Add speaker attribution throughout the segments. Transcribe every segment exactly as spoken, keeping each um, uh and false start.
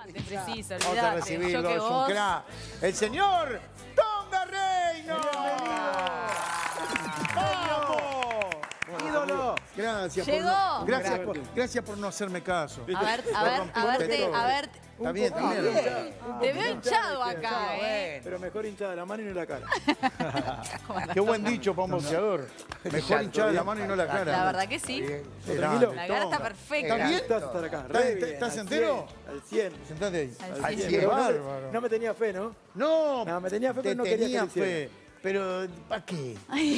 Speaker 1: Antes preciso,
Speaker 2: Vamos a
Speaker 1: olvidate.
Speaker 2: recibirlo,
Speaker 1: Yo que
Speaker 2: es un
Speaker 1: vos...
Speaker 2: crack. El señor Tonga Reino. ¡Vamos!
Speaker 3: ¡Ídolo!
Speaker 2: Gracias
Speaker 1: Llegó.
Speaker 2: por, gracias, por, gracias por no hacerme caso.
Speaker 1: A ver, a ver, a verte, a ver.
Speaker 2: Está bien, está bien.
Speaker 1: Te veo hinchado acá, ¿eh?
Speaker 3: Pero mejor hinchada la mano y no la cara.
Speaker 2: Qué buen dicho para un boxeador. Mejor hinchada la mano y no la cara.
Speaker 1: La verdad que sí.
Speaker 3: Tranquilo.
Speaker 1: La cara está perfecta.
Speaker 2: ¿Estás bien?
Speaker 3: Estás estar acá.
Speaker 2: ¿Estás-
Speaker 3: re bien,
Speaker 2: estás
Speaker 3: al
Speaker 2: entero?
Speaker 3: cien, Al cien.
Speaker 2: Sentate ahí.
Speaker 1: Al
Speaker 2: Al
Speaker 1: cien.
Speaker 2: cien.
Speaker 3: No me-
Speaker 2: Bárbaro.
Speaker 3: No me tenía fe, ¿no?
Speaker 2: No,
Speaker 3: No, me tenía fe,
Speaker 2: te
Speaker 3: pero no quería que
Speaker 2: tenía
Speaker 3: lo hiciera.
Speaker 2: fe. Pero, ¿para qué?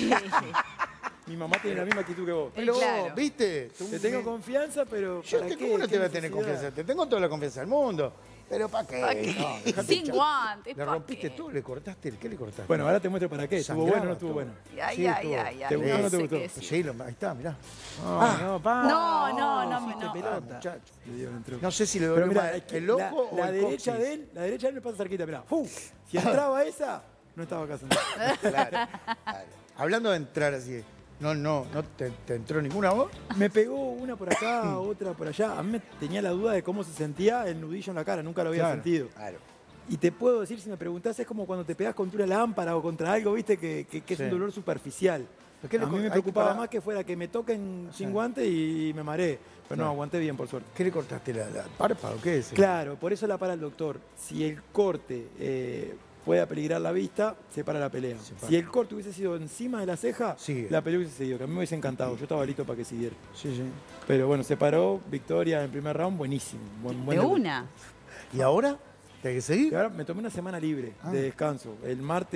Speaker 3: Mi mamá tiene la misma actitud que vos.
Speaker 2: Pero,
Speaker 1: claro.
Speaker 2: ¿viste?
Speaker 3: Te tengo confianza, pero
Speaker 2: Yo
Speaker 3: ¿para
Speaker 2: te,
Speaker 3: qué?
Speaker 2: ¿Cómo no
Speaker 3: ¿Qué
Speaker 2: te voy a tener
Speaker 3: necesidad?
Speaker 2: confianza? Te tengo toda la confianza del mundo. Pero ¿para qué?
Speaker 1: ¿Pa' qué?
Speaker 2: No, dejate
Speaker 1: Sin
Speaker 2: hinchar.
Speaker 1: guantes,
Speaker 2: Le
Speaker 1: ¿pa'
Speaker 2: rompiste
Speaker 1: qué?
Speaker 2: todo, le cortaste. ¿Qué le cortaste?
Speaker 3: Bueno, ahora te muestro para qué. ¿Estuvo
Speaker 2: Sangraba
Speaker 3: bueno o no estuvo
Speaker 2: todo.
Speaker 3: bueno?
Speaker 1: Ay,
Speaker 2: Sí,
Speaker 1: ay,
Speaker 2: estuvo.
Speaker 1: ay, ay.
Speaker 3: ¿Te gustó o no te
Speaker 1: sé
Speaker 3: gustó?
Speaker 1: qué decir.
Speaker 2: Sí, lo- ahí está, mirá.
Speaker 3: Ah, no, pa.
Speaker 1: No, no, no,
Speaker 3: Hiciste
Speaker 1: no.
Speaker 3: pelota.
Speaker 2: Muchacho.
Speaker 3: Le dio el truco.
Speaker 2: No sé si le
Speaker 3: Pero
Speaker 2: dolió
Speaker 3: mirá,
Speaker 2: más
Speaker 3: es que
Speaker 2: el ojo
Speaker 3: la,
Speaker 2: o
Speaker 3: la
Speaker 2: el
Speaker 3: derecha
Speaker 2: coxis.
Speaker 3: de él, la derecha de él me pasa cerquita, mirá. ¡Fu! Si entraba esa, no estaba acá sentado.
Speaker 2: Claro, claro. Hablando de entrar así, no, no, no te, te entró ninguna voz.
Speaker 3: Me pegó una por acá, otra por allá. A mí me tenía la duda de cómo se sentía el nudillo en la cara, nunca lo había
Speaker 2: Claro,
Speaker 3: sentido.
Speaker 2: Claro.
Speaker 3: Y te puedo decir, si me preguntás, es como cuando te pegas contra una lámpara o contra algo, viste, que, que- que es
Speaker 2: Sí.
Speaker 3: un dolor superficial.
Speaker 2: ¿Qué le
Speaker 3: A mí
Speaker 2: co-
Speaker 3: me
Speaker 2: hay que
Speaker 3: preocupaba
Speaker 2: parar?
Speaker 3: más que fuera que me toquen sin
Speaker 2: Sí.
Speaker 3: guante y me mareé. Pero no,
Speaker 2: Claro.
Speaker 3: aguanté bien, por suerte.
Speaker 2: ¿Qué le cortaste? ¿La, la párpado? ¿Qué es?
Speaker 3: Claro, por eso la para el doctor. Si el corte eh, puede peligrar la vista, se para la pelea.
Speaker 2: Se para.
Speaker 3: Si el corte hubiese sido encima de la ceja,
Speaker 2: Sigue.
Speaker 3: la pelea hubiese seguido, que a mí me hubiese encantado. Yo estaba listo para que siguiera.
Speaker 2: Sí, sí.
Speaker 3: Pero bueno, se paró, victoria en primer round, buenísimo. Buen, buen
Speaker 1: De
Speaker 3: debut.
Speaker 1: una.
Speaker 2: ¿Y ahora? ¿Te hay que
Speaker 3: Y
Speaker 2: seguir?
Speaker 3: ahora me tomé una semana libre
Speaker 2: Ah.
Speaker 3: de descanso. El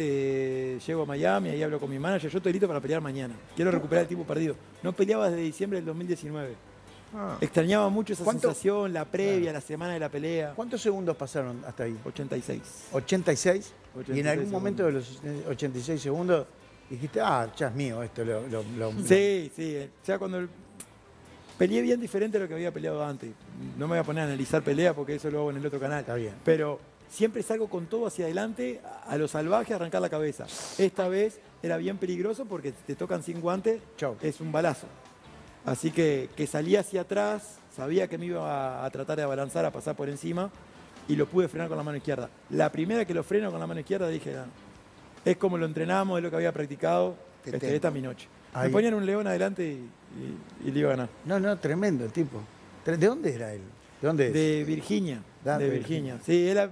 Speaker 3: martes llego a Miami, ahí hablo con mi manager. Yo estoy listo para pelear mañana. Quiero recuperar el tiempo perdido. No peleaba desde diciembre del dos mil diecinueve.
Speaker 2: Ah.
Speaker 3: Extrañaba mucho esa
Speaker 2: ¿Cuánto?
Speaker 3: sensación, la previa, la semana de la pelea.
Speaker 2: ¿Cuántos segundos pasaron hasta ahí?
Speaker 3: ochenta y seis.
Speaker 2: ¿ochenta y seis? Y en
Speaker 3: ochenta y seis
Speaker 2: algún momento de los ochenta y seis segundos dijiste, ah, ya es mío esto. Lo, lo- lo-
Speaker 3: Sí, sí. eh, O sea, cuando el- peleé bien diferente a lo que había peleado antes. No me voy a poner a analizar pelea porque eso lo hago en el otro canal.
Speaker 2: Está bien.
Speaker 3: Pero siempre salgo con todo hacia adelante, a a lo salvaje, a arrancar la cabeza. Esta vez era bien peligroso porque te tocan sin guante,
Speaker 2: Chau.
Speaker 3: es un balazo. Así que, que salí hacia atrás, sabía que me iba a, a tratar de abalanzar, a pasar por encima, y lo pude frenar con la mano izquierda. La primera que lo freno con la mano izquierda dije, "Ah, es como lo entrenamos, es lo que había practicado,
Speaker 2: Te
Speaker 3: este,
Speaker 2: tengo.
Speaker 3: esta es mi noche".
Speaker 2: Ahí.
Speaker 3: Me ponían un león adelante y, y- y le iba a ganar.
Speaker 2: No, no, tremendo el tipo. Tre- ¿De dónde era él? ¿De dónde es?
Speaker 3: De Virginia,
Speaker 2: Ah,
Speaker 3: de
Speaker 2: de
Speaker 3: Virginia. Sí, era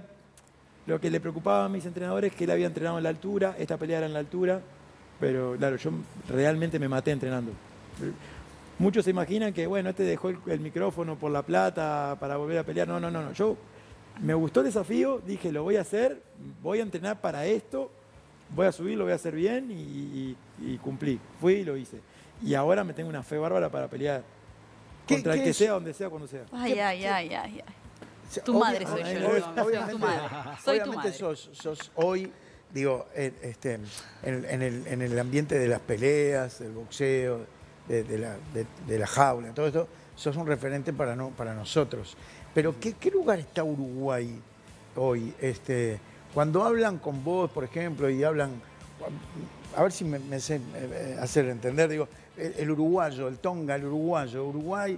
Speaker 3: lo que le preocupaba a mis entrenadores es que él había entrenado en la altura, esta pelea era en la altura, pero claro, yo realmente me maté entrenando. Muchos se imaginan que, bueno, este dejó el, el micrófono por la plata para volver a pelear. No, no, no, no. Yo me gustó el desafío, dije, lo voy a hacer, voy a entrenar para esto, voy a subir, lo voy a hacer bien y, y- y cumplí. Fui y lo hice. Y ahora me tengo una fe bárbara para pelear
Speaker 2: ¿Qué-
Speaker 3: contra el
Speaker 2: qué
Speaker 3: que
Speaker 2: es?
Speaker 3: sea, donde sea, cuando sea.
Speaker 1: Ay, ay, ay, ay, ay.
Speaker 2: O sea,
Speaker 1: Tu madre soy
Speaker 2: obvia-
Speaker 1: yo,
Speaker 2: obvia-
Speaker 1: León, soy
Speaker 2: Obviamente,
Speaker 1: tu madre. Soy tu
Speaker 2: obviamente
Speaker 1: madre.
Speaker 2: sos, sos hoy, digo, en, este, en, en el, en el ambiente de las peleas, del boxeo, de, de la, de, de la jaula, todo esto, sos un referente para, no, para nosotros. Pero ¿qué, qué lugar está Uruguay hoy? Este, cuando hablan con vos, por ejemplo, y hablan, a ver si me, me sé eh, hacer entender, digo, el, el uruguayo, el tonga, el uruguayo, Uruguay,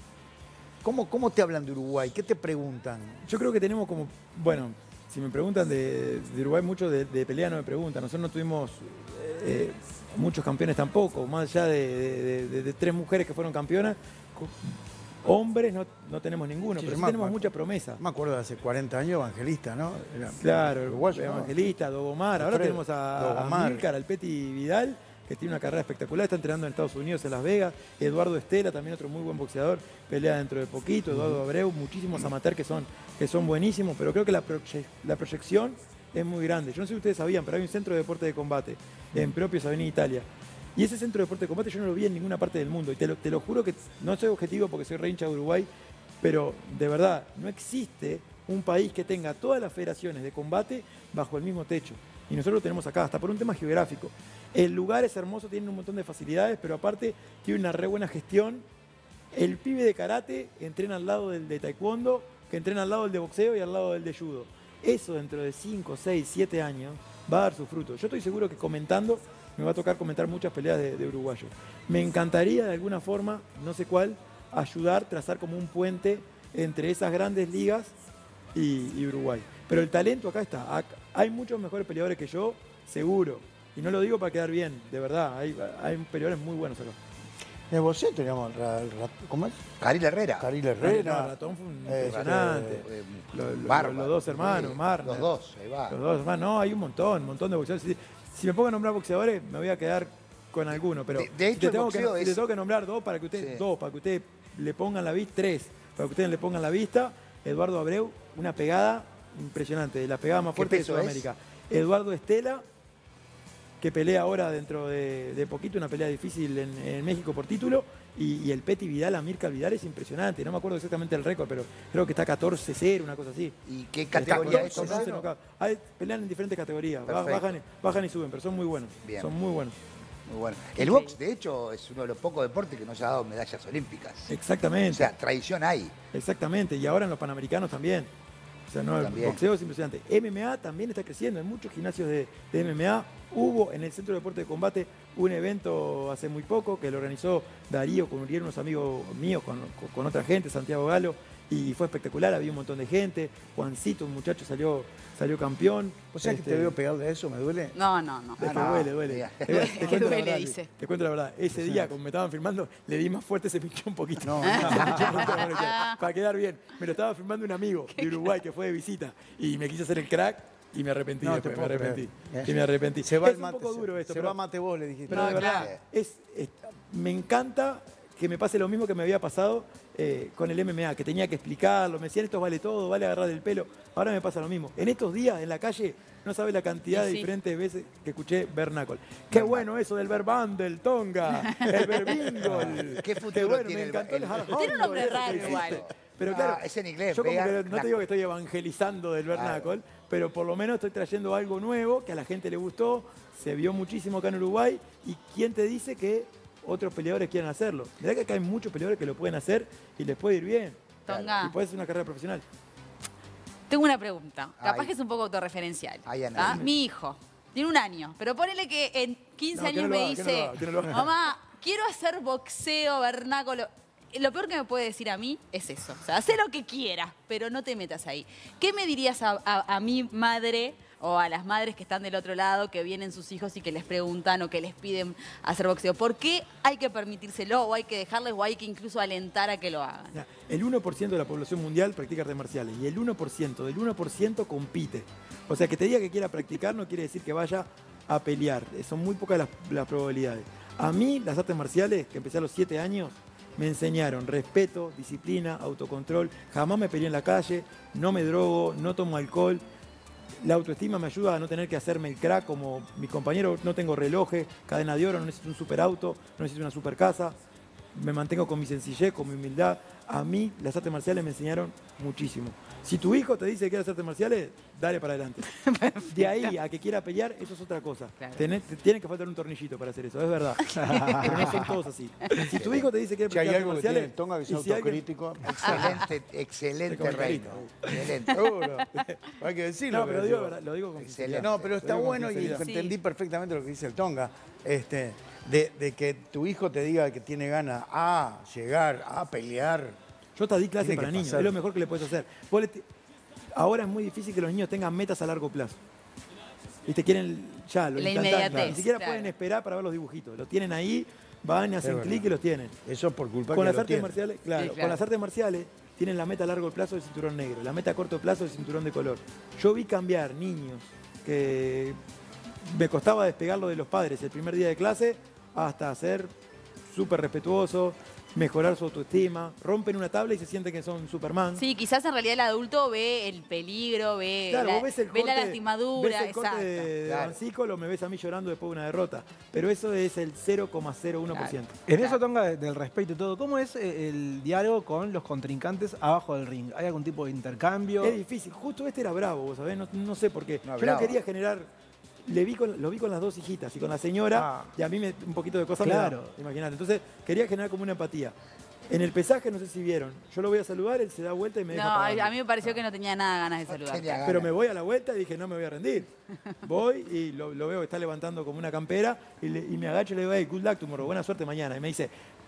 Speaker 2: ¿cómo, ¿cómo te hablan de Uruguay? ¿Qué te preguntan?
Speaker 3: Yo creo que tenemos como, bueno, si me preguntan de, de Uruguay, mucho de, de pelea no me preguntan. Nosotros no tuvimos eh, muchos campeones tampoco, más allá de, de- de- de tres mujeres que fueron campeonas, co- hombres no, no tenemos ninguno,
Speaker 2: Sí,
Speaker 3: pero
Speaker 2: yo
Speaker 3: sí
Speaker 2: me
Speaker 3: tenemos
Speaker 2: acuerdo.
Speaker 3: mucha promesa.
Speaker 2: Me acuerdo de hace cuarenta años, Evangelista, ¿no? Era
Speaker 3: Claro,
Speaker 2: uruguayo, ¿no?
Speaker 3: Evangelista, Dogomar. Ahora
Speaker 2: Alfredo,
Speaker 3: tenemos a, a
Speaker 2: Dogomar.
Speaker 3: Milcar, al Peti Vidal, que tiene una carrera espectacular, está entrenando en Estados Unidos, en Las Vegas. Eduardo Estela, también otro muy buen boxeador, pelea dentro de poquito. Eduardo Abreu, muchísimos amateurs que son, que son buenísimos, pero creo que la, proye- la proyección es muy grande. Yo no sé si ustedes sabían, pero hay un centro de deporte de combate en Propios, Avenida Italia. Y ese centro de deporte de combate yo no lo vi en ninguna parte del mundo. Y te lo, te lo juro que no soy objetivo porque soy re hincha de Uruguay, pero de verdad, no existe un país que tenga todas las federaciones de combate bajo el mismo techo. Y nosotros lo tenemos acá, hasta por un tema geográfico. El lugar es hermoso, tiene un montón de facilidades, pero aparte tiene una re buena gestión. El pibe de karate entrena al lado del de taekwondo, que entrena al lado del de boxeo y al lado del de judo. Eso dentro de cinco, seis, siete años va a dar sus frutos. Yo estoy seguro que comentando me va a tocar comentar muchas peleas de, de uruguayos. Me encantaría de alguna forma, no sé cuál, ayudar, trazar como un puente entre esas grandes ligas y, y Uruguay. Pero el talento acá está. Acá hay muchos mejores peleadores que yo, seguro. Y no lo digo para quedar bien, de verdad. Hay, hay peleadores muy buenos acá.
Speaker 2: En el boxeo teníamos, ra- ra- ¿cómo es?
Speaker 4: Caril Herrera.
Speaker 2: Caril
Speaker 3: No,
Speaker 2: Herrera.
Speaker 3: Ratón fue un
Speaker 2: Este,
Speaker 3: impresionante.
Speaker 4: Eh,
Speaker 3: Lo- lo-
Speaker 4: Bárbaro.
Speaker 3: los dos hermanos,
Speaker 4: Sí,
Speaker 3: Marner.
Speaker 4: Los dos, ahí va.
Speaker 3: Los dos hermanos. No, hay un montón, un montón de boxeadores. Si, si me pongo a nombrar boxeadores, me voy a quedar con alguno. Pero
Speaker 4: De- de
Speaker 3: si
Speaker 4: hecho,
Speaker 3: te
Speaker 4: el
Speaker 3: tengo que,
Speaker 4: boxeo
Speaker 3: si
Speaker 4: es-
Speaker 3: te tengo que nombrar dos para que ustedes,
Speaker 4: Sí.
Speaker 3: dos, para que ustedes le pongan la vista, tres, para que ustedes le pongan la vista, Eduardo Abreu, una pegada impresionante, la pegada más
Speaker 4: ¿Qué
Speaker 3: fuerte de
Speaker 4: peso es?
Speaker 3: Sudamérica. Eduardo Estela, que pelea ahora dentro de, de poquito, una pelea difícil en, en México por título, y, y el Peti Vidal, Amirka Vidal es impresionante, no me acuerdo exactamente el récord, pero creo que está catorce cero, una cosa así.
Speaker 4: ¿Y qué
Speaker 3: Está
Speaker 4: categoría
Speaker 3: con-
Speaker 4: es
Speaker 3: con
Speaker 4: esa?
Speaker 3: once knockouts. Hay- pelean en diferentes categorías, ba-
Speaker 4: Perfecto.
Speaker 3: bajan, y- bajan y suben, pero son muy buenos,
Speaker 4: Bien.
Speaker 3: son muy buenos.
Speaker 4: Muy bueno. El box, de hecho, es uno de los pocos deportes que nos ha dado medallas olímpicas.
Speaker 3: Exactamente.
Speaker 4: O sea, tradición hay.
Speaker 3: Exactamente, y ahora en los Panamericanos también. O sea, no, el
Speaker 4: También.
Speaker 3: boxeo es impresionante. M M A también está creciendo, hay muchos gimnasios de, de M M A. Hubo en el Centro de Deporte de Combate un evento hace muy poco que lo organizó Darío con Uriel, unos amigos míos, con, con- con otra gente, Santiago Galo, y fue espectacular, había un montón de gente. Juancito, un muchacho, salió, salió campeón.
Speaker 2: ¿Vos sabés
Speaker 3: Este,
Speaker 2: que te veo pegarle a eso? ¿Me duele?
Speaker 1: No, no, no.
Speaker 3: Es que
Speaker 4: Ah, no,
Speaker 3: duele, duele.
Speaker 4: diga.
Speaker 3: Te, te
Speaker 1: Que
Speaker 3: cuento la
Speaker 1: duele,
Speaker 3: verdad,
Speaker 1: dice.
Speaker 3: te cuento la verdad. Ese día, como me estaban filmando, le di más fuerte, se pinchó un poquito.
Speaker 2: No,
Speaker 3: Se pinchó un poquito la mano izquierda, para quedar bien. Me lo estaba filmando un amigo de Uruguay que fue de visita y me quiso hacer el crack y me arrepentí
Speaker 2: No,
Speaker 3: después,
Speaker 2: te
Speaker 3: me
Speaker 2: puedo
Speaker 3: arrepentí.
Speaker 2: creer.
Speaker 3: Y me arrepentí.
Speaker 2: Se va
Speaker 3: es
Speaker 2: el
Speaker 3: un
Speaker 2: mate,
Speaker 3: poco
Speaker 2: se-
Speaker 3: duro esto,
Speaker 2: se
Speaker 3: pero,
Speaker 2: va mate vos, le dijiste.
Speaker 3: pero
Speaker 1: No,
Speaker 3: de verdad,
Speaker 1: claro.
Speaker 3: es, es- me encanta que me pase lo mismo que me había pasado eh, con el M M A, que tenía que explicarlo, me decían esto vale todo, vale agarrar el pelo. Ahora me pasa lo mismo. En estos días, en la calle, no sabe la cantidad
Speaker 1: Sí,
Speaker 3: de
Speaker 1: sí.
Speaker 3: diferentes veces que escuché Bernácol. Qué bueno eso del verbán, del tonga, el verbingol.
Speaker 4: ¿Qué futuro
Speaker 3: bueno,
Speaker 4: tiene
Speaker 3: me
Speaker 4: el-
Speaker 3: encantó el,
Speaker 4: el-
Speaker 3: hard
Speaker 1: Tiene un
Speaker 3: handball,
Speaker 1: nombre
Speaker 3: eso que
Speaker 1: raro
Speaker 3: hiciste.
Speaker 1: igual.
Speaker 3: Pero
Speaker 4: Ah,
Speaker 3: claro,
Speaker 4: es en inglés,
Speaker 3: yo como que
Speaker 4: vean,
Speaker 3: no te digo que estoy evangelizando del Bernacol, pero por lo menos estoy trayendo algo nuevo que a la gente le gustó, se vio muchísimo acá en Uruguay, y quién te dice que otros peleadores quieran hacerlo. Mirá que acá hay muchos peleadores que lo pueden hacer y les puede ir bien.
Speaker 1: Tonga.
Speaker 3: Y puede ser una carrera profesional.
Speaker 1: Tengo una pregunta. Capaz
Speaker 4: Ay.
Speaker 1: que es un poco autorreferencial.
Speaker 4: Ay, Ana,
Speaker 1: ¿tá?
Speaker 4: dime.
Speaker 1: Mi hijo tiene un año, pero ponele que en quince
Speaker 3: No, que
Speaker 1: años
Speaker 3: no lo
Speaker 1: me
Speaker 3: haga, que no
Speaker 1: dice,
Speaker 3: lo haga, que no lo haga.
Speaker 1: mamá, quiero hacer boxeo, vernáculo. Lo peor que me puede decir a mí es eso. O sea, haz lo que quieras, pero no te metas ahí. ¿Qué me dirías a, a- a mi madre o a las madres que están del otro lado, que vienen sus hijos y que les preguntan o que les piden hacer boxeo? ¿Por qué hay que permitírselo o hay que dejarles o hay que incluso alentar a que lo hagan?
Speaker 3: Mira, el uno por ciento de la población mundial practica artes marciales y el uno por ciento del uno por ciento compite. O sea, que te diga que quiera practicar no quiere decir que vaya a pelear. Son muy pocas las, las probabilidades. A mí, las artes marciales, que empecé a los siete años, me enseñaron respeto, disciplina, autocontrol. Jamás me peleé en la calle, no me drogo, no tomo alcohol. La autoestima me ayuda a no tener que hacerme el crack como mi compañero. No tengo relojes, cadena de oro, no necesito un superauto, no necesito una super casa. Me mantengo con mi sencillez, con mi humildad. A mí las artes marciales me enseñaron muchísimo. Si tu hijo te dice que quiere hacer artes marciales, dale para adelante. De ahí a que quiera pelear, eso es otra cosa.
Speaker 1: Claro.
Speaker 3: Tenés- te tiene que faltar un tornillito para hacer eso, es verdad. Pero no son todos así. Si tu hijo te dice que quiere
Speaker 2: Si hay
Speaker 3: practicar
Speaker 2: algo
Speaker 3: artes
Speaker 2: que tiene
Speaker 3: marciales,
Speaker 2: el Tonga que es
Speaker 3: y si alguien-
Speaker 2: autocrítico,
Speaker 4: Excelente, excelente
Speaker 3: Como el
Speaker 4: reino.
Speaker 3: carito.
Speaker 4: Excelente.
Speaker 2: seguro. Hay que decirlo.
Speaker 3: No, pero digo,
Speaker 2: digo.
Speaker 3: verdad, lo digo con
Speaker 4: Excelente.
Speaker 3: sinceridad.
Speaker 2: No, pero
Speaker 3: Lo
Speaker 2: está
Speaker 3: digo con
Speaker 2: bueno y
Speaker 3: sinceridad.
Speaker 1: Sí.
Speaker 2: entendí perfectamente lo que dice el Tonga. Este, de, de que tu hijo te diga que tiene ganas a llegar, a pelear.
Speaker 3: Yo te di clase
Speaker 2: Tiene
Speaker 3: para
Speaker 2: que
Speaker 3: niños,
Speaker 2: pasar.
Speaker 3: es lo mejor que le puedes hacer. Vos le te- Ahora es muy difícil que los niños tengan metas a largo plazo. Y te quieren ya, lo
Speaker 1: La
Speaker 3: instantáneo.
Speaker 1: inmediatez,
Speaker 3: Ni siquiera
Speaker 1: claro.
Speaker 3: pueden esperar para ver los dibujitos. Los tienen ahí, van, hacen
Speaker 2: verdad.
Speaker 3: clic y los tienen.
Speaker 2: Eso por culpa
Speaker 3: Con
Speaker 2: que
Speaker 3: las
Speaker 2: lo
Speaker 3: artes
Speaker 2: tiene.
Speaker 3: marciales, claro,
Speaker 1: Sí, claro.
Speaker 3: con las artes marciales tienen la meta a largo plazo del cinturón negro, la meta a corto plazo del cinturón de color. Yo vi cambiar niños que me costaba despegarlo de los padres el primer día de clase hasta ser súper respetuoso, mejorar su autoestima, rompen una tabla y se sienten que son Superman.
Speaker 1: Sí, quizás en realidad el adulto ve el peligro, ve,
Speaker 3: Claro,
Speaker 1: la,
Speaker 3: vos ves el
Speaker 1: ve
Speaker 3: corte,
Speaker 1: la lastimadura,
Speaker 3: ves el corte
Speaker 1: exacto.
Speaker 3: de, de
Speaker 4: Claro.
Speaker 3: Bancícolo, me ves a mí llorando después de una derrota. Pero eso es el cero coma cero uno por ciento.
Speaker 5: En eso, Tonga, de- del respeto y todo, ¿cómo es eh, el diálogo con los contrincantes abajo del ring? ¿Hay algún tipo de intercambio?
Speaker 3: Es difícil. Justo este era bravo, vos sabés, no, no sé por qué.
Speaker 4: No,
Speaker 3: Yo
Speaker 4: bravo.
Speaker 3: no quería generar... Le vi con, lo vi con las dos hijitas y con la señora,
Speaker 5: Ah.
Speaker 3: y a mí me, un poquito de cosas
Speaker 5: Claro.
Speaker 3: me da, imagínate. Entonces quería generar como una empatía. En el pesaje, no sé si vieron, yo lo voy a saludar, él se da vuelta y me
Speaker 1: No,
Speaker 3: deja
Speaker 1: a
Speaker 3: pagando.
Speaker 1: a mí me pareció que no tenía nada ganas de saludar.
Speaker 4: tenía ganas.
Speaker 3: Pero me voy a la vuelta y dije, no me voy a rendir. Voy y lo, lo veo que está levantando como una campera y, le- y me agacho y le digo, hey, good luck tomorrow, buena suerte mañana. Y me dice,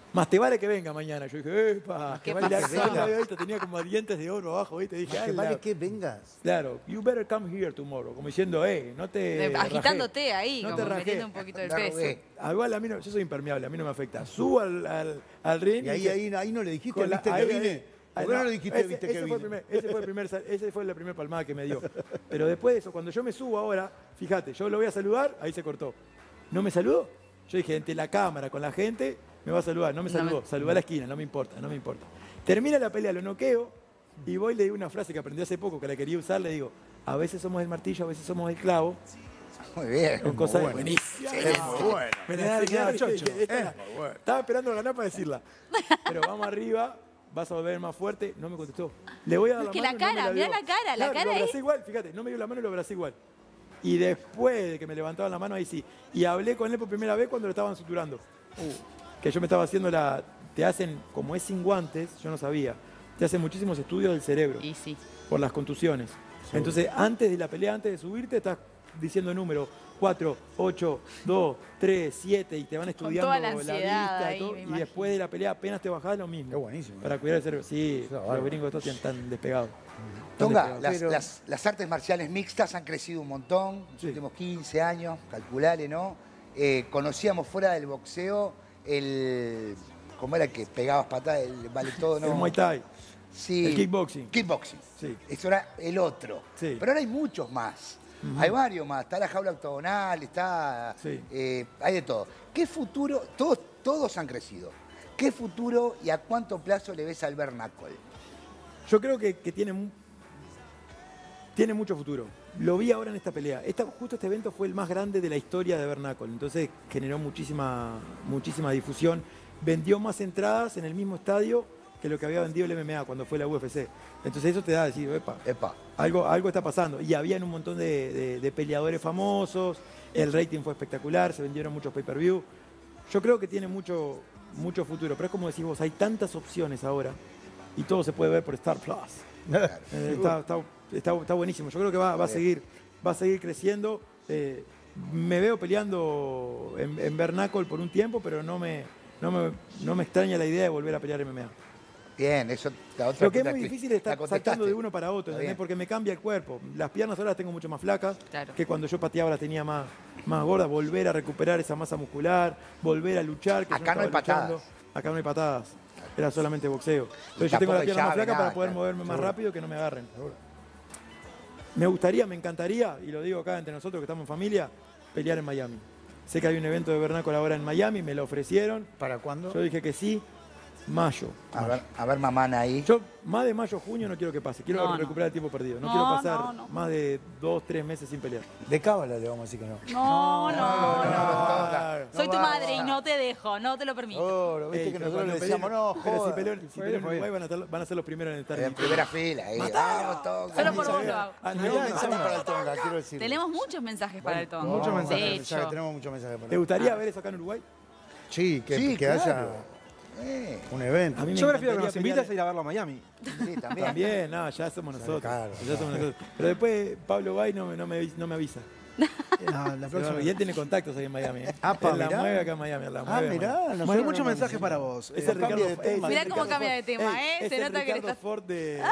Speaker 3: Más te vale que venga mañana. Yo dije, ¡epa!
Speaker 1: ¿Qué
Speaker 3: Y la
Speaker 1: pasó?
Speaker 3: zona de ahorita tenía como dientes de oro abajo, ¿viste? Dije,
Speaker 2: Más
Speaker 3: "Ay,
Speaker 2: que
Speaker 3: la-".
Speaker 2: vale que vengas.
Speaker 3: Claro, you better come here tomorrow. Como diciendo, eh, no te
Speaker 1: De-
Speaker 3: rajé.
Speaker 1: agitándote ahí,
Speaker 3: No te
Speaker 1: como
Speaker 3: rajé.
Speaker 1: metiendo un poquito del
Speaker 4: La
Speaker 1: peso.
Speaker 4: rogué.
Speaker 3: Ah, igual a mí no, yo soy impermeable, a mí no me afecta. Subo al, al, al ring
Speaker 2: Y ahí,
Speaker 3: dice-
Speaker 2: ahí, ahí no le dijiste,
Speaker 3: con la-
Speaker 2: viste
Speaker 3: ahí,
Speaker 2: que
Speaker 3: ahí,
Speaker 2: vine.
Speaker 3: ahí,
Speaker 2: ¿Por qué no
Speaker 3: no,
Speaker 2: le dijiste,
Speaker 3: ese,
Speaker 2: viste
Speaker 3: ese
Speaker 2: que
Speaker 3: fue
Speaker 2: vine?
Speaker 3: el primer, ese fue el primer, sal- ese fue la primera palmada que me dio. Pero después de eso, cuando yo me subo ahora, fíjate, yo lo voy a saludar, ahí se cortó. ¿No me saludó? Yo dije, ante la cámara, con la gente, me va a saludar. No me
Speaker 1: No
Speaker 3: saludó,
Speaker 1: me-
Speaker 3: saludó a la esquina, no me importa, no me importa. Termina la pelea, lo noqueo, y voy y le digo una frase que aprendí hace poco, que la quería usar, le digo, a veces somos el martillo, a veces somos el clavo.
Speaker 4: Muy bien.
Speaker 3: Con cosas
Speaker 2: bueno.
Speaker 3: buenísimas.
Speaker 2: Es muy bueno.
Speaker 3: Me la
Speaker 5: Queda- queda
Speaker 3: enseñaron,
Speaker 5: chocho.
Speaker 3: dije, esta
Speaker 2: Es
Speaker 3: la-
Speaker 2: muy bueno.
Speaker 3: Estaba esperando ganar para decirla. Pero vamos arriba, vas a volver más fuerte. No me contestó. Le voy a dar
Speaker 1: Es
Speaker 3: la
Speaker 1: que
Speaker 3: mano.
Speaker 1: la
Speaker 3: no me
Speaker 1: cara, mirá
Speaker 3: dio.
Speaker 1: la cara, la
Speaker 3: Claro,
Speaker 1: cara
Speaker 3: lo abracé
Speaker 1: es-
Speaker 3: igual, fíjate, no me dio la mano y lo abracé igual. Y después de que me levantaban la mano, ahí sí. Y hablé con él por primera vez cuando lo estaban suturando. Uh, que yo me estaba haciendo la... Te hacen, como es sin guantes, yo no sabía, te hacen muchísimos estudios del cerebro
Speaker 1: Y sí.
Speaker 3: por las contusiones. Entonces, antes de la pelea, antes de subirte, estás diciendo números cuatro, ocho, dos, tres, siete y te van estudiando
Speaker 1: toda la
Speaker 3: la,
Speaker 1: ansiedad
Speaker 3: vista
Speaker 1: ahí,
Speaker 3: y, todo,
Speaker 1: me
Speaker 3: y
Speaker 1: imagino.
Speaker 3: después de la pelea apenas te bajás lo mismo.
Speaker 2: Qué buenísimo.
Speaker 3: Para cuidar el cerebro. Sí,
Speaker 2: Claro,
Speaker 3: los
Speaker 2: bárbaro.
Speaker 3: gringos estos están despegados. Están
Speaker 4: Tonga,
Speaker 3: despegados.
Speaker 4: las,
Speaker 2: Pero-
Speaker 4: las- las artes marciales mixtas han crecido un montón, en los
Speaker 3: Sí.
Speaker 4: últimos quince años, calculale, ¿no? Eh, conocíamos fuera del boxeo el... ¿Cómo era que pegabas patadas? El vale todo, ¿no?
Speaker 3: El Muay Thai.
Speaker 4: Sí.
Speaker 3: el kickboxing.
Speaker 4: Kickboxing.
Speaker 3: Sí.
Speaker 4: Eso era el otro.
Speaker 3: Sí.
Speaker 4: Pero ahora hay muchos más. Hay varios más. Está la jaula octogonal, está...
Speaker 3: Sí.
Speaker 4: eh, hay de todo. ¿Qué futuro? Todos, todos han crecido. ¿Qué futuro y a cuánto plazo le ves al Bernácol?
Speaker 3: Yo creo que, que tiene, mu- tiene mucho futuro. Lo vi ahora en esta pelea. Esta, justo este evento fue el más grande de la historia de Bernácol. Entonces generó muchísima, muchísima difusión. Vendió más entradas en el mismo estadio que lo que había vendido el M M A cuando fue la U F C. Entonces eso te da a decir, epa,
Speaker 4: Epa.
Speaker 3: algo, algo está pasando. Y habían un montón de, de- de peleadores famosos, el rating fue espectacular, se vendieron muchos pay-per-view. Yo creo que tiene mucho, mucho futuro, pero es como decís vos, hay tantas opciones ahora y todo se puede ver por Star Plus. Eh, está, está- está- está buenísimo. Yo creo que va, va a seguir, va a seguir creciendo. Eh, me veo peleando en, en Bernácol por un tiempo, pero no me, no, me, no me extraña la idea de volver a pelear M M A.
Speaker 4: Bien, eso la otra
Speaker 3: Lo que es
Speaker 4: pregunta
Speaker 3: muy
Speaker 4: que-
Speaker 3: difícil es estar
Speaker 4: la contestaste.
Speaker 3: saltando de uno para otro,
Speaker 4: Está
Speaker 3: ¿entendés?
Speaker 4: bien.
Speaker 3: Porque me cambia el cuerpo. Las piernas ahora las tengo mucho más flacas
Speaker 1: Claro.
Speaker 3: que cuando yo pateaba las tenía más, más gordas. Volver a recuperar esa masa muscular, volver a luchar. Que yo
Speaker 4: Acá no hay
Speaker 3: estaba luchando.
Speaker 4: patadas.
Speaker 3: Acá no hay patadas. Era solamente boxeo. Entonces yo
Speaker 4: tampoco
Speaker 3: tengo las
Speaker 4: hay
Speaker 3: piernas más
Speaker 4: llave,
Speaker 3: flacas
Speaker 4: nada,
Speaker 3: para poder
Speaker 4: claro.
Speaker 3: moverme más rápido que no me agarren. Me gustaría, me encantaría, y lo digo acá entre nosotros que estamos en familia, pelear en Miami. Sé que hay un evento de Bernácol ahora en Miami, me lo ofrecieron.
Speaker 2: ¿Para cuándo?
Speaker 3: Yo dije que sí, mayo.
Speaker 4: A ver, a ver, mamana ahí.
Speaker 3: Yo más de mayo, junio no quiero que pase. Quiero
Speaker 1: No, no.
Speaker 3: recuperar el tiempo perdido. No,
Speaker 1: No,
Speaker 3: quiero pasar
Speaker 1: no, no.
Speaker 3: más de dos, tres meses sin pelear.
Speaker 2: De cábala le vamos a decir que no.
Speaker 1: No, no, no.
Speaker 3: Claro.
Speaker 1: Soy
Speaker 2: No
Speaker 1: tu
Speaker 2: va,
Speaker 1: madre
Speaker 2: va.
Speaker 1: y no te dejo, no te lo permito.
Speaker 2: Oh, viste
Speaker 3: Ey,
Speaker 2: que
Speaker 3: pero
Speaker 2: nosotros
Speaker 3: cuando
Speaker 2: le decíamos, no,
Speaker 3: peleen- pero si
Speaker 2: joda.
Speaker 3: pelean, si
Speaker 5: Fue
Speaker 3: pelean en
Speaker 5: bien,
Speaker 3: Uruguay van a, estar, van a ser los primeros en estar
Speaker 4: En
Speaker 3: en
Speaker 4: primera fila. Ahí. Vamos, Tonga.
Speaker 1: Solo por vos lo hago.
Speaker 3: Ah, no,
Speaker 2: Tenemos
Speaker 3: ya,
Speaker 2: mensajes
Speaker 3: ya.
Speaker 2: para el Tonga, quiero decir.
Speaker 1: Tenemos muchos mensajes para el Tonga.
Speaker 5: muchos mensajes,
Speaker 1: De
Speaker 2: mensajes,
Speaker 1: hecho.
Speaker 2: tenemos muchos mensajes para
Speaker 3: ¿Te
Speaker 2: él.
Speaker 3: gustaría ver eso acá en Uruguay?
Speaker 2: Sí, que,
Speaker 4: Sí,
Speaker 2: que
Speaker 4: claro.
Speaker 2: haya
Speaker 4: Eh,
Speaker 2: un evento.
Speaker 3: A mí me
Speaker 5: Yo prefiero que
Speaker 3: encantaría
Speaker 5: nos invites a
Speaker 3: pelear-
Speaker 5: ir a verlo a Miami.
Speaker 4: sí, también.
Speaker 3: También, no, ya somos nosotros.
Speaker 2: claro,
Speaker 3: ya somos nosotros. Pero después Pablo Bay no, me- no, me, avis- no me avisa.
Speaker 5: No, la próxima.
Speaker 3: Y él tiene contactos ahí en Miami. ¿eh?
Speaker 2: Apa,
Speaker 3: Él la
Speaker 2: mirá.
Speaker 3: mueve acá en Miami. él la
Speaker 2: Ah,
Speaker 3: mueve en
Speaker 2: mirá.
Speaker 3: Miami.
Speaker 2: nosotros
Speaker 5: Bueno,
Speaker 2: no
Speaker 5: muchos
Speaker 2: nos
Speaker 5: mensajes
Speaker 2: decimos.
Speaker 5: para vos.
Speaker 3: Es
Speaker 5: Eh,
Speaker 3: el
Speaker 2: cambio
Speaker 3: Ricardo,
Speaker 2: de tema.
Speaker 3: es el
Speaker 1: Mirá cómo
Speaker 3: Ricardo
Speaker 1: cambia de
Speaker 3: Ford.
Speaker 1: tema,
Speaker 3: Ey,
Speaker 1: ¿eh?
Speaker 3: es
Speaker 1: Se
Speaker 3: el
Speaker 1: nota que le
Speaker 3: Ricardo
Speaker 1: estás-
Speaker 3: Ford de...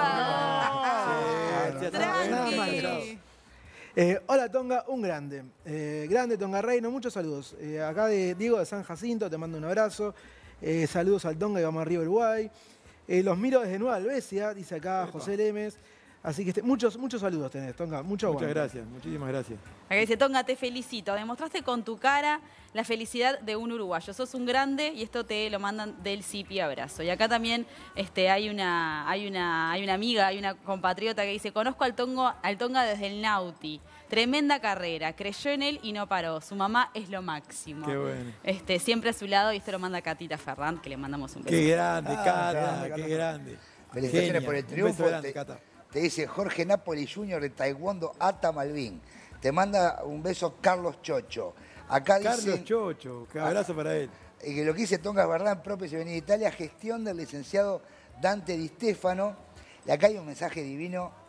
Speaker 1: ¡Apa!
Speaker 3: Sí, ya está.
Speaker 1: Tranqui.
Speaker 5: Eh, hola Tonga, un grande. Eh, grande Tonga Reino, muchos saludos. Eh, acá de Diego de San Jacinto, te mando un abrazo. Eh, saludos al Tonga y vamos arriba Uruguay. Eh, los miro desde Nueva Albesia, dice acá José Lemes. Así que este, muchos, muchos saludos tenés, Tonga. Mucho
Speaker 3: Muchas
Speaker 5: aguante.
Speaker 3: gracias, muchísimas gracias.
Speaker 1: Acá dice, Tonga, te felicito. Demostraste con tu cara la felicidad de un uruguayo. Sos un grande y esto te lo mandan del Cipi Abrazo. Y acá también este, hay, una, hay, una, hay una amiga, hay una compatriota que dice, conozco al, Tongo, al Tonga desde el Nauti. Tremenda carrera. Creyó en él y no paró. Su mamá es lo máximo.
Speaker 3: Qué bueno.
Speaker 1: Este, siempre a su lado y esto lo manda Catita Ferrand, que le mandamos un beso.
Speaker 3: Qué grande,
Speaker 2: Ah,
Speaker 3: Cata,
Speaker 2: grande,
Speaker 3: qué
Speaker 2: Cata.
Speaker 3: grande.
Speaker 4: Felicitaciones
Speaker 3: Genia.
Speaker 4: por el
Speaker 3: Un
Speaker 4: triunfo.
Speaker 3: beso grande,
Speaker 4: te,
Speaker 3: Cata.
Speaker 4: te dice Jorge Napoli junior de Taekwondo Ata Malvin. Te manda un beso Carlos Chocho. Acá dice
Speaker 3: Carlos Chocho, qué abrazo para él.
Speaker 4: eh, que lo que dice Tonga es verdad, en propio se venía de Italia, gestión del licenciado Dante Di Stefano. Y acá hay un mensaje divino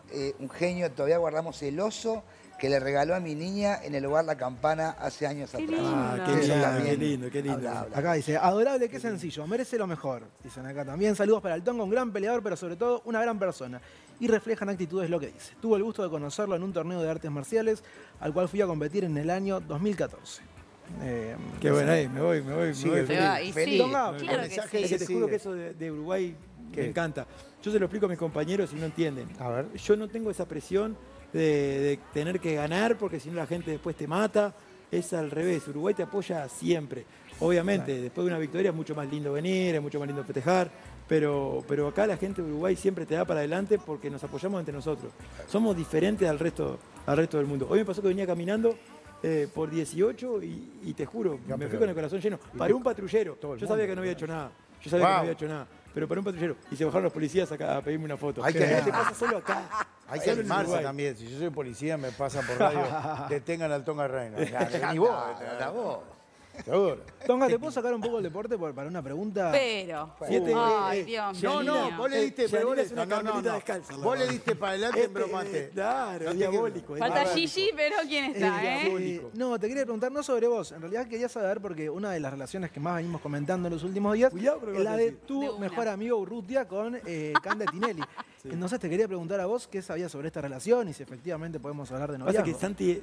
Speaker 4: eh, un genio, todavía guardamos el oso que le regaló a mi niña en el hogar La Campana hace años
Speaker 1: Qué
Speaker 4: atrás.
Speaker 1: lindo.
Speaker 3: Ah, qué
Speaker 4: Eso
Speaker 3: lindo,
Speaker 4: también
Speaker 3: qué lindo, qué lindo.
Speaker 4: habla, habla.
Speaker 5: Acá dice, adorable, qué sencillo, merece lo mejor. Dicen acá también, saludos para el Tonga, un gran peleador, pero sobre todo una gran persona. Y reflejan actitudes lo que dice. Tuve el gusto de conocerlo en un torneo de artes marciales, al cual fui a competir en el año dos mil catorce. Eh,
Speaker 3: Qué bueno, ahí, me voy, me voy,
Speaker 2: Sí,
Speaker 3: me voy
Speaker 2: el-
Speaker 1: Se
Speaker 3: feliz.
Speaker 1: va, y
Speaker 4: Feliz.
Speaker 1: sí,
Speaker 5: Tonga,
Speaker 1: claro que
Speaker 2: mensaje
Speaker 1: sí.
Speaker 3: Es que te
Speaker 2: sigue.
Speaker 3: juro que eso de, de Uruguay
Speaker 2: ¿Qué?
Speaker 3: me encanta. Yo se lo explico a mis compañeros y no entienden.
Speaker 2: A ver.
Speaker 3: Yo no tengo esa presión de, de tener que ganar porque si no la gente después te mata. Es al revés. Uruguay te apoya siempre. Obviamente, después de una victoria es mucho más lindo venir, es mucho más lindo festejar. Pero, pero acá la gente de Uruguay siempre te da para adelante porque nos apoyamos entre nosotros. Somos diferentes al resto, al resto del mundo. Hoy me pasó que venía caminando eh, por dieciocho y, y te juro,
Speaker 2: Ya,
Speaker 3: me
Speaker 2: pero-
Speaker 3: fui con el corazón lleno.
Speaker 2: y
Speaker 3: Paré
Speaker 2: te-
Speaker 3: un patrullero.
Speaker 2: todo el
Speaker 3: Yo sabía
Speaker 2: mundo,
Speaker 3: que no había
Speaker 2: ¿no?
Speaker 3: hecho nada. Yo sabía que
Speaker 2: Wow.
Speaker 3: no había hecho nada. Pero para un patrullero. Y se bajaron los policías acá a pedirme una foto.
Speaker 2: Hay que-
Speaker 3: Pero te pasa solo acá.
Speaker 2: Hay que
Speaker 3: Solo en
Speaker 2: animarse
Speaker 3: Uruguay.
Speaker 2: también. Si yo soy policía, me pasan por radio, detengan al Tonga Reina. Ni vos,
Speaker 4: Anda vos.
Speaker 2: seguro.
Speaker 5: Tonga, ¿te puedo sacar un poco el deporte por- para una pregunta?
Speaker 1: Pero.
Speaker 3: Siete,
Speaker 1: Ay,
Speaker 3: eh,
Speaker 1: Dios
Speaker 2: No,
Speaker 1: mío.
Speaker 2: no, vos le diste,
Speaker 3: Eh,
Speaker 2: pero vos
Speaker 3: Yanina
Speaker 2: le,
Speaker 3: es una
Speaker 2: no, no, no,
Speaker 3: carmelita
Speaker 2: no.
Speaker 3: descalza, la
Speaker 2: Vos le
Speaker 3: verdad.
Speaker 2: diste para adelante,
Speaker 3: Este,
Speaker 2: embromaste.
Speaker 3: Claro,
Speaker 2: No
Speaker 3: es
Speaker 2: te
Speaker 3: diabólico. es
Speaker 1: Falta
Speaker 3: diabólico.
Speaker 1: Gigi, pero ¿quién está,
Speaker 5: Eh,
Speaker 1: eh?
Speaker 5: eh, no, te quería preguntar no sobre vos. En realidad quería saber porque una de las relaciones que más venimos comentando en los últimos días
Speaker 3: Cuidado con lo que
Speaker 5: es la
Speaker 3: vas a
Speaker 5: de
Speaker 3: decir.
Speaker 5: tu
Speaker 1: De una.
Speaker 5: mejor amigo Urrutia con eh, Cande Tinelli. Entonces te quería preguntar a vos qué sabías sobre esta relación y si efectivamente podemos hablar de
Speaker 3: Pasa
Speaker 5: noviazgo.
Speaker 3: que Santi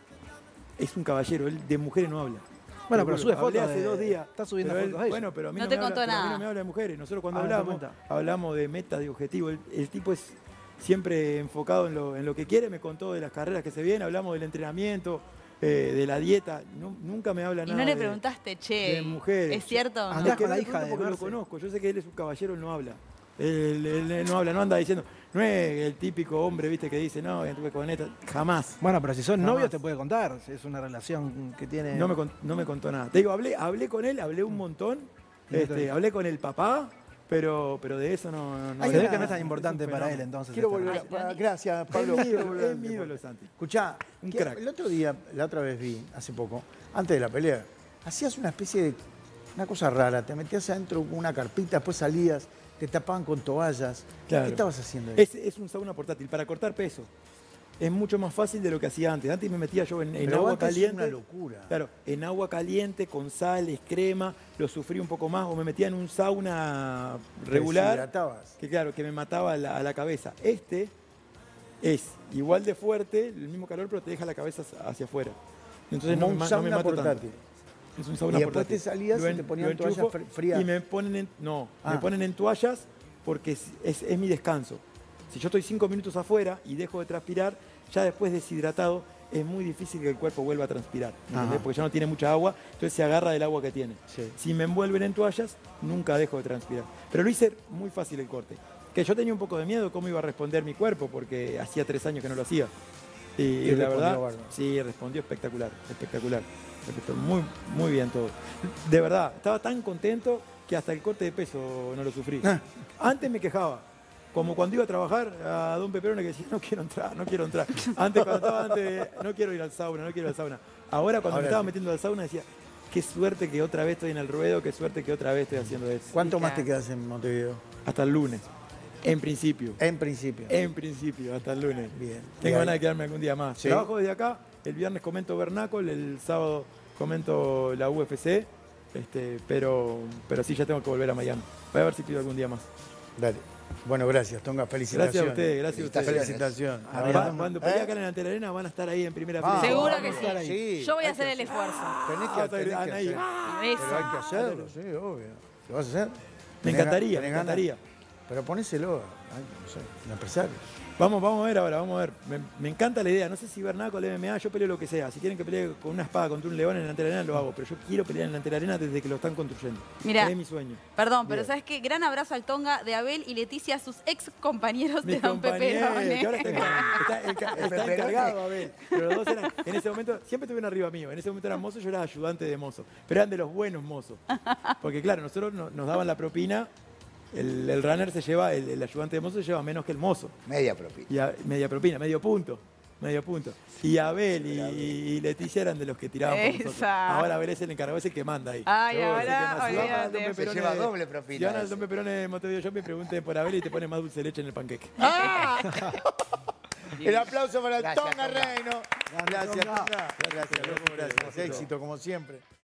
Speaker 3: es un caballero, él de mujeres no habla.
Speaker 5: Bueno,
Speaker 3: Te
Speaker 5: pero
Speaker 3: juro,
Speaker 5: sube
Speaker 3: hablé
Speaker 5: fotos
Speaker 3: hace
Speaker 5: de-
Speaker 3: dos días.
Speaker 5: está subiendo
Speaker 3: pero él-
Speaker 5: fotos de ella.
Speaker 3: Bueno, pero a mí
Speaker 1: No
Speaker 3: no,
Speaker 1: te
Speaker 3: me
Speaker 1: contó
Speaker 3: habla, pero a mí
Speaker 1: nada.
Speaker 3: no me habla de mujeres. Nosotros cuando
Speaker 5: Ah, no te
Speaker 3: hablamos,
Speaker 5: cuenta.
Speaker 3: hablamos de metas, de objetivos. El, el tipo es siempre enfocado en lo, en lo que quiere. Me contó de las carreras que se vienen, hablamos del entrenamiento, eh, de la dieta. No- nunca me habla
Speaker 1: Y
Speaker 3: nada
Speaker 1: no le
Speaker 3: de-
Speaker 1: preguntaste, che.
Speaker 3: de mujeres.
Speaker 1: ¿Es cierto o no?
Speaker 5: Andá
Speaker 3: Es que
Speaker 5: con la
Speaker 3: no le
Speaker 5: hija
Speaker 3: pregunto
Speaker 5: de
Speaker 3: porque lo
Speaker 5: Marce.
Speaker 3: conozco. Yo sé que él es un caballero, él no habla. Él, él- él no habla, no anda diciendo, no es el típico hombre, viste, que dice, no, estuve con esta. Jamás.
Speaker 5: Bueno, pero si son
Speaker 3: Jamás.
Speaker 5: novios te puede contar. Si es una relación que tiene...
Speaker 3: No me, con- no me contó nada. Te digo, hablé, hablé con él, hablé un montón. Este, hablé con el papá, pero, pero de eso no. no, no
Speaker 5: Se
Speaker 3: hablé
Speaker 5: ve
Speaker 3: nada.
Speaker 5: que no es tan
Speaker 3: un
Speaker 5: importante para él
Speaker 3: fenómeno.
Speaker 5: entonces.
Speaker 2: Quiero
Speaker 5: esta
Speaker 2: volver a...
Speaker 5: relación.
Speaker 1: Ay,
Speaker 2: para-
Speaker 1: Dani.
Speaker 2: Gracias, Pablo.
Speaker 3: Es mi
Speaker 2: Quiero
Speaker 3: ídolo,
Speaker 2: volver
Speaker 3: es
Speaker 2: al
Speaker 3: mi
Speaker 2: deporte.
Speaker 3: ídolo, Santi.
Speaker 2: Escuchá,
Speaker 3: Un
Speaker 2: que
Speaker 3: crack.
Speaker 2: el otro día, la otra vez vi, hace poco, antes de la pelea, hacías una especie de, una cosa rara, te metías adentro con una carpita, después salías, te tapaban con toallas.
Speaker 3: Claro.
Speaker 2: ¿Qué estabas haciendo ahí?
Speaker 3: Es, es un sauna portátil para cortar peso. Es mucho más fácil de lo que hacía antes. Antes me metía yo en, en
Speaker 2: Pero
Speaker 3: agua
Speaker 2: antes
Speaker 3: caliente.
Speaker 2: una locura.
Speaker 3: Claro, en agua caliente, con sales, crema, lo sufrí un poco más. O me metía en un sauna
Speaker 2: Te
Speaker 3: regular.
Speaker 2: deshidratabas.
Speaker 3: Que claro, que me mataba a la, a la cabeza. Este es igual de fuerte, el mismo calor, pero te deja la cabeza hacia afuera. Entonces
Speaker 2: Como
Speaker 3: no, me
Speaker 2: un
Speaker 3: ma- no
Speaker 2: sauna
Speaker 3: me mato
Speaker 2: portátil.
Speaker 3: tanto. Es un sauna
Speaker 2: Y después
Speaker 3: portátil.
Speaker 2: te salías
Speaker 3: Lo
Speaker 2: y
Speaker 3: en-
Speaker 2: te ponían
Speaker 3: lo
Speaker 2: toallas
Speaker 3: enchufo
Speaker 2: fr- frías.
Speaker 3: Y me ponen en, no,
Speaker 2: Ah.
Speaker 3: me ponen en toallas porque es, es- es mi descanso. Si yo estoy cinco minutos afuera y dejo de transpirar, ya después deshidratado, es muy difícil que el cuerpo vuelva a transpirar, ¿entendés?
Speaker 2: Ajá.
Speaker 3: Porque ya no tiene mucha agua, entonces se agarra del agua que tiene.
Speaker 2: Sí.
Speaker 3: Si me envuelven en toallas, nunca dejo de transpirar. Pero lo hice muy fácil el corte. Que yo tenía un poco de miedo de cómo iba a responder mi cuerpo, porque hacía tres años que no lo hacía. Y, y la
Speaker 2: respondió
Speaker 3: verdad,
Speaker 2: bárbaro.
Speaker 3: sí, respondió espectacular, espectacular. Respecto- Muy, muy bien todo. De verdad, estaba tan contento que hasta el corte de peso no lo sufrí.
Speaker 2: Ah.
Speaker 3: Antes me quejaba. Como cuando iba a trabajar a Don Peperone que decía, no quiero entrar, no quiero entrar. Antes, cuando estaba antes, no quiero ir al sauna, no quiero ir al sauna. Ahora, cuando
Speaker 2: Ahora
Speaker 3: me estaba
Speaker 2: sí.
Speaker 3: metiendo al sauna, decía, qué suerte que otra vez estoy en el ruedo, qué suerte que otra vez estoy haciendo esto.
Speaker 2: ¿Cuánto
Speaker 1: Sí,
Speaker 2: más te
Speaker 1: claro.
Speaker 2: quedas en Montevideo?
Speaker 3: Hasta el lunes. En principio.
Speaker 2: En principio.
Speaker 3: En principio, hasta el lunes.
Speaker 2: Bien.
Speaker 3: Tengo
Speaker 2: Y
Speaker 3: ganas
Speaker 2: ahí-
Speaker 3: de quedarme algún día más.
Speaker 2: Sí.
Speaker 3: Trabajo desde acá, el viernes comento Vernácol, el sábado comento la U F C, este, pero, pero sí ya tengo que volver a Miami. Voy a ver si pido algún día más.
Speaker 2: Dale. Bueno, gracias, Tonga. Felicitaciones.
Speaker 3: Gracias a ustedes, gracias a ustedes.
Speaker 2: Felicitaciones.
Speaker 5: Ah,
Speaker 2: La
Speaker 5: mira,
Speaker 2: verdad,
Speaker 3: Cuando
Speaker 2: ¿eh?
Speaker 3: pelee acá en el Antelarena van a estar ahí en primera
Speaker 2: Ah,
Speaker 3: fila.
Speaker 1: Seguro
Speaker 2: vamos
Speaker 1: que
Speaker 2: a estar
Speaker 1: sí.
Speaker 2: ahí.
Speaker 1: Yo voy a
Speaker 2: Hay que
Speaker 1: hacer el esfuerzo.
Speaker 2: Tenés que,
Speaker 3: Ah,
Speaker 2: tenés que
Speaker 3: Anaí.
Speaker 2: hacer.
Speaker 3: Ah,
Speaker 1: Eso.
Speaker 2: Pero hay que hacerlo, sí, obvio. ¿Lo vas a hacer?
Speaker 3: Me
Speaker 2: ¿Tenés
Speaker 3: encantaría,
Speaker 2: ga-
Speaker 3: me
Speaker 2: tenés ganas?
Speaker 3: encantaría.
Speaker 2: Pero ponéselo, ay, no sé, un empresario.
Speaker 3: Vamos, vamos a ver ahora, vamos a ver. Me, me encanta la idea. No sé si Vernácol, M M A, yo peleo lo que sea. Si quieren que pelee con una espada contra un león en el Antelarena, lo hago. Pero yo quiero pelear en el Antelarena desde que lo están construyendo.
Speaker 1: Mirá.
Speaker 3: Es mi sueño.
Speaker 1: Perdón, pero
Speaker 2: Bien.
Speaker 1: ¿sabes qué? Gran abrazo al Tonga de Abel y Leticia, sus ex compañeros de
Speaker 3: Mis
Speaker 1: Don
Speaker 3: compañeros,
Speaker 1: Peperone.
Speaker 3: que ahora está, está, enca- está
Speaker 4: Peperone.
Speaker 3: encargado, Abel. Pero los dos eran, en ese momento, siempre estuvieron arriba mío. En ese momento eran mozos, yo era ayudante de mozo. Pero eran de los buenos mozos. Porque claro, nosotros no- nos daban la propina. El, el runner se lleva, el, el ayudante de mozo se lleva menos que el mozo.
Speaker 4: Media propina.
Speaker 3: Y a- media propina, medio punto. Medio punto. Y Abel y, y Leticia eran de los que tiraban por nosotros.
Speaker 1: Esa.
Speaker 3: Ahora Abel es el encargado, es el que manda ahí.
Speaker 1: Ay,
Speaker 3: Es el que
Speaker 1: ahora,
Speaker 3: manda. Si van al Don
Speaker 1: olvídate.
Speaker 4: Se
Speaker 3: Peperone-
Speaker 4: lleva doble
Speaker 3: Si
Speaker 4: propina.
Speaker 3: van al
Speaker 4: ese.
Speaker 3: Don Peperone de Montevideo Shopping, pregunten por Abel y te pone más dulce de leche en el panqueque.
Speaker 1: Ah.
Speaker 2: El aplauso para el
Speaker 4: Gracias,
Speaker 2: Tonga
Speaker 4: Tonga.
Speaker 2: Reino.
Speaker 5: Grande,
Speaker 2: Gracias,
Speaker 5: Tonga.
Speaker 2: Tonga. Gracias, loco, gracias. Éxito, como siempre.